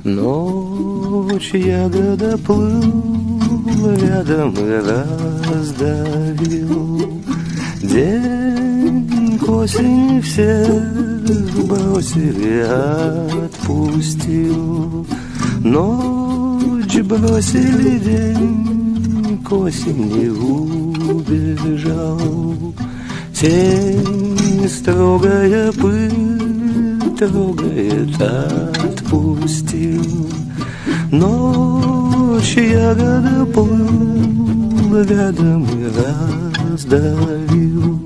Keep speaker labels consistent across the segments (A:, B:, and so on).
A: Ночь ягода плыла рядом и раздавил. День к осени всех бросил и отпустил. Ночь бросили, день к осени убежал. Тень строгая пыль трогает, отпустил. Ночь ягода плыла рядом и раздавил.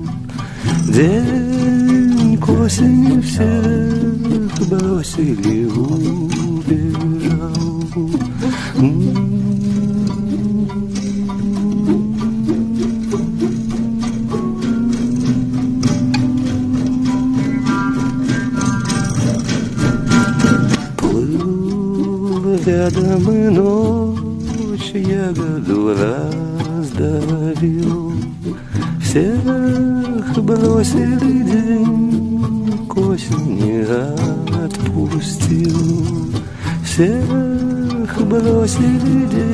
A: День к осени всех бросили, убежал. Рядом и ночь ягоду раздавил. Всех бросили, день к осени отпустил. Всех бросили, день